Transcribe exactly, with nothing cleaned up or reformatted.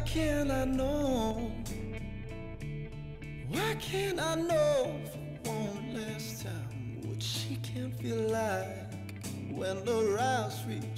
can't I know? Why can't I know for one last time what she can feel like when the rouse reaches